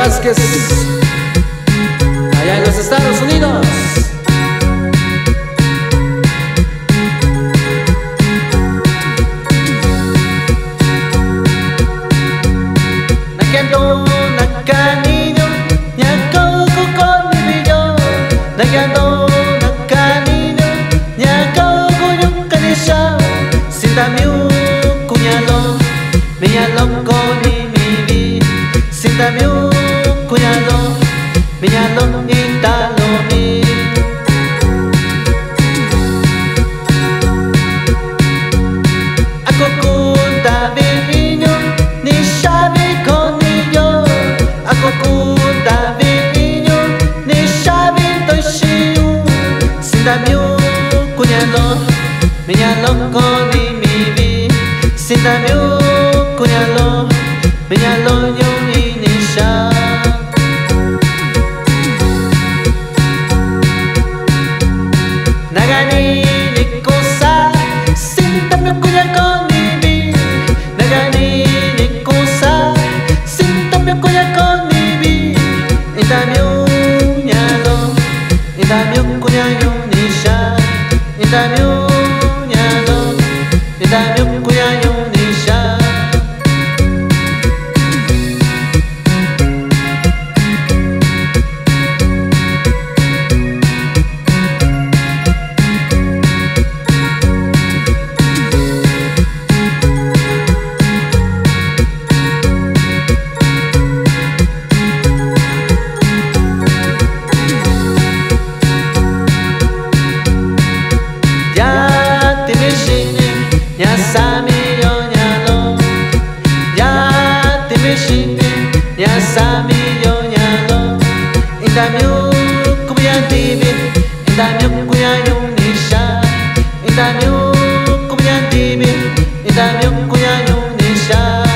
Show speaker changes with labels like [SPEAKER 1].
[SPEAKER 1] Vázquez, allá en los Estados Unidos.
[SPEAKER 2] Nagyando nakanino, nyakoko konibyo. Nagyando nakanino, nyakoko yung kanisya. Sindamyo kunyalo, miyalong ko ni mibi. Sindamyo kunyalo, miyalong italomi. Ako kuntabi inyo, ni sabi ko ninyo. Ako kuntabi inyo, ni sabi to'y siyo. Sindamyo kunyalo, miyalong ko ni mibi. Sindamyo kunyalo, miyalong yung inisya. Naganinig ko sa sindamyo kunyalo nibi. Naganinig ko sa sindamyo kunyalo nibi. Indamyo nyalo, indamyo kunyalo nisya. Indamyo nyalo, indamyo kunyalo nisya. Indamyo kumayan tibi, indamyo kumayan yung nisya. Indamyo kumayan tibi, indamyo kumayan yung nisya.